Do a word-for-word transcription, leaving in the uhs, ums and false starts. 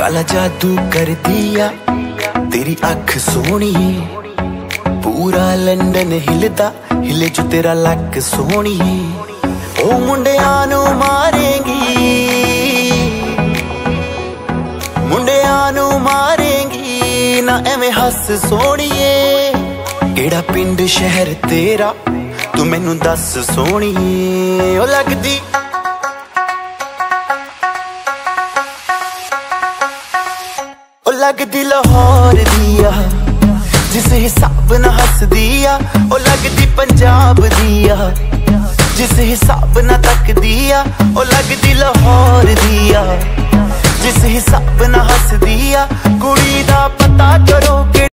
काला जादू कर दिया तेरी अख सोनी, पूरा लंडन हिलदा हिले जो तेरा लक सोनी। ओ मुंडियां नू मारेंगी, मुंडियां नू मारेंगी ना एवें हस सोनिए। केड़ा पिंड शहर तेरा तू मैनू दस सोनिए। ओ लगदी ओ लगदी लाहौर दिया जिस हिसाब ना हस दिया। ओ लगदी पंजाब दिया जिस हिसाब ना तक दिया। ओ लगदी लाहौर दिया जिस हिसाब ना हस दिया। कुड़ी दा पता करो के